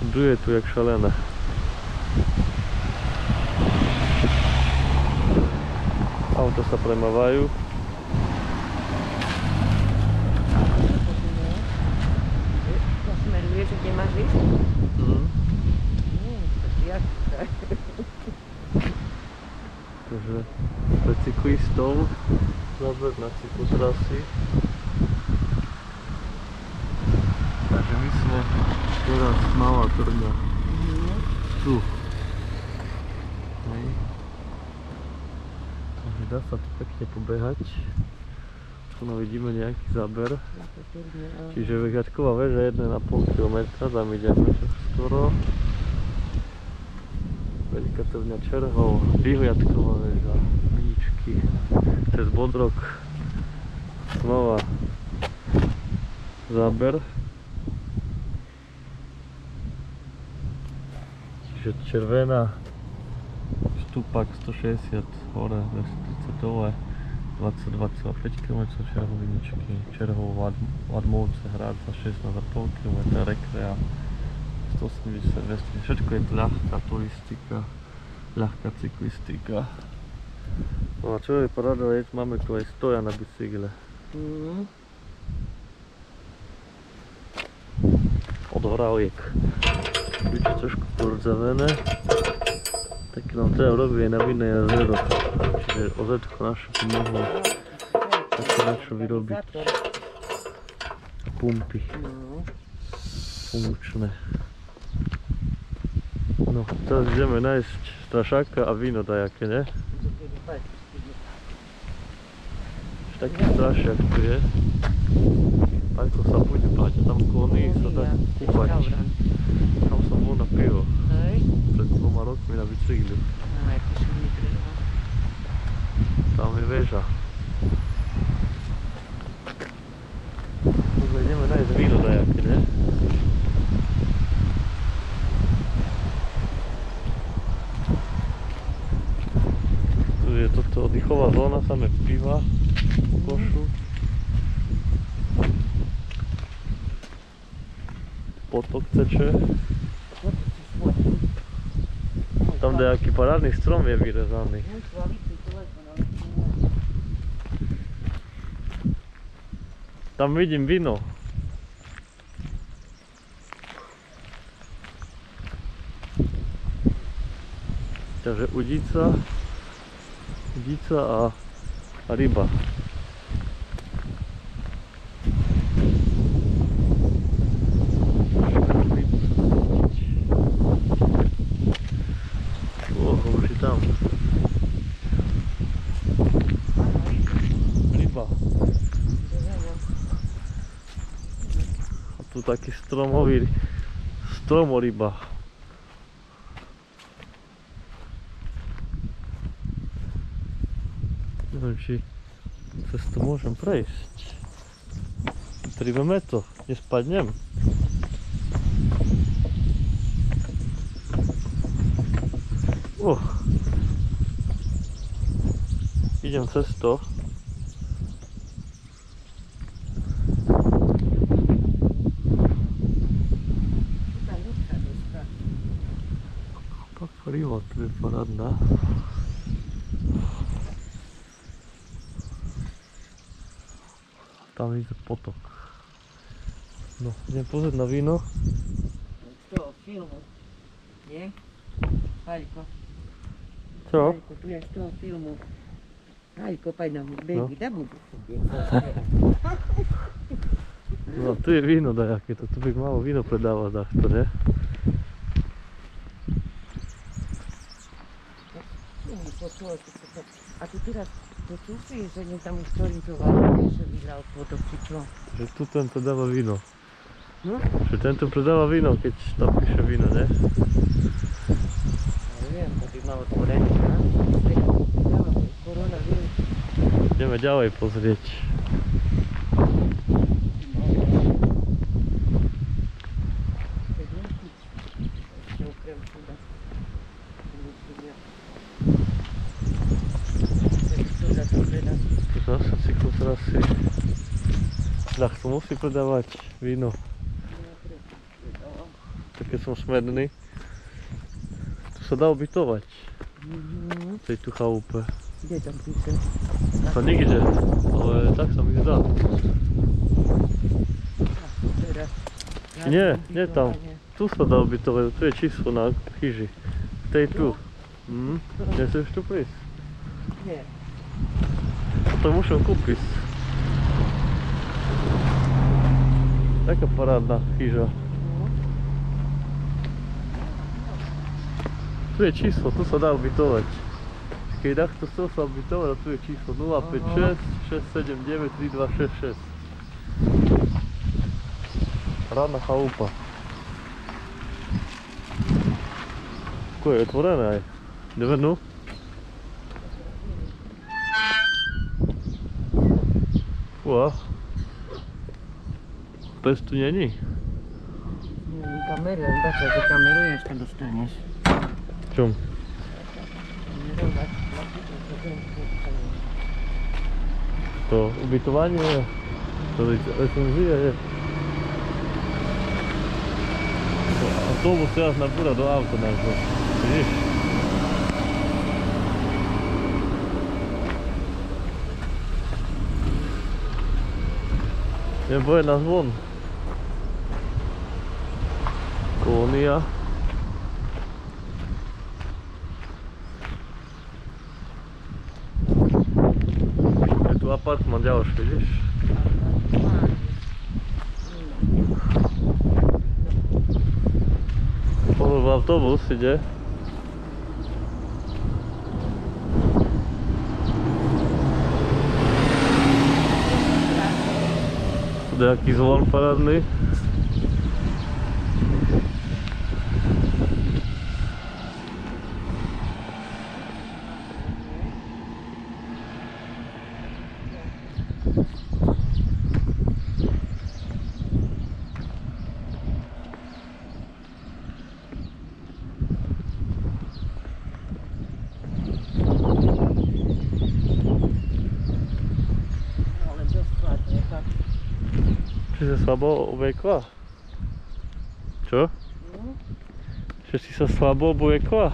Duje tu jak szalone. Auto sa premawajú. To smeruje, že kde máš ísť? Takže pre cyklistov záber na cyklotrasy. Takže my sme teraz Malá Trňa. Tu. Hej. Takže dá sa tu pekne pobehať. Tu vidíme nejaký záber. Čiže vyhľadková väža 1,5 km, tam ideme skoro. Veľká Trňa Čerhov, vyhliadková väža, Viničky, cez Bodrog, znova záber. Čiže červená, stupak 160 hore, 230 dole, 22,5 km Čerhov, Viničky, Čerhov, Ladmovce, Hrad za 16,5 km, Rekrea 180, 200, všetko je to ľahká turistika, ľahká cyklistika. No a čo je paráda, máme tu aj stoja na bicykle. Od Horáliek. Vidíte, trošku porodzavené. Taký nám teda robí aj na Vinné jazero. Čiže ozetko naše tu mohlo také niečo vyrobiť. Pumpy. Funkčné. No, teraz ideme nájsť strašáka a víno dajaké, ne? Taký strašiak tu je. Paľko sa bude bať a tam klony sa dá kúpať. Tam som bol na pivo. Pred 2 rokmi na bicykli. Tam je väža. Dobre, ideme nájsť víno dajaké, ne? Je toto oddychová zóna, samé piva, košu. Potok teče. Tam nejaký parádny strom je vyrezaný. Tam vidím víno. Takže udica a ryba. Už je tam. Ryba. A tu taký stromoryba. Neviem, či cez to môžem prejsť. Tribeme to, nespadnem. Idem cez to. Pak riva, tu je parádna. Tam ide potok. No, idem pozrieť na víno. Z toho filmu, nie? Paľko. Čo? Paľko, tu je z toho filmu. Paľko, paď na baby, dá budu. No, tu je víno dajaké, to tu by malo víno predávať takto, ne? A tu teraz to čúsi, že nie tam už ktorým to vládne, že vyhral potok, či čo? Že tu tento dáva víno. No? Že tento predáva víno, keď tam píše víno, ne? Neviem, to by malo otvorené, ne? Koronavírus. Ideme ďalej pozrieť. Zase cyklotrasy. Ľahko musí predávať víno. také som smedný. Tu sa dá ubytovať, Mhm. v tejto chalupe. Kde tam píše? To nikde, ale tak sa mi zdá. Teraz. Nie, nie tam. Tu sa dá ubytovať, tu je číslo na chyži. V tej tu. Nechceš tu prísť? Nie. To musím kúpiť. Taká parádna chyža. Tu je číslo, tu sa dá ubytovať. Keď takto chcel sa ubytovať, a tu je číslo 056 679 3266. Parádna chalupa. Tu je otvorené aj. Nevednú? Uá. Pes tu není. Kamerujem, bacha, ty kameruješ, to dostaneš. Čom? Kamerovať. To ubytovanie, to recenzie je. Autobus teraz nabúra do auta nášho. Vidíš? Nebo je na zvon. Kolónia. Je tu apartman ďalší, vidíš? Pozor, autobus ide. Tu je jaký zvon parádny. Ale dosť chladné, fakt. Či sa slabo obliekla? Čo? Že si sa slabo obliekla?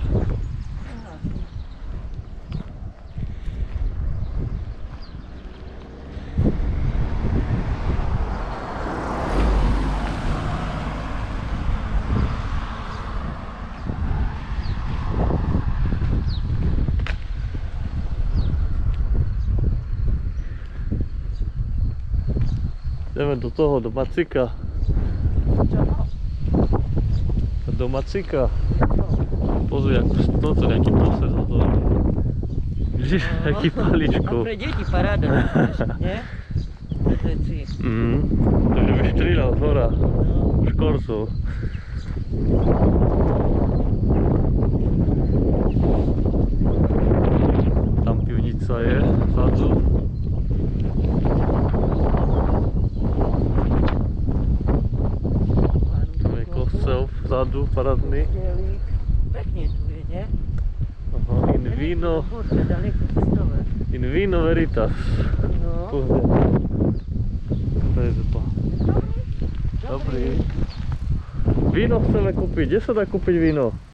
Ideme do toho, do Macika. Do Macika. Pozri, ako to nejaký proces o to. Vidíš, aký A paličkov. pre deti paráda, nie? Veci. Takže by štrýľal z hora. Škorcov. Tam pivnica je, vzadu. Tam je kostel vzadu, parádny. Delík. Pekne tu je, nie? Aha, in vino, Horšie, daleko cestové. in vino veritas. No. Pozri. To je zupa. Dobrý. Víno chceme kúpiť. Kde sa dá kúpiť víno?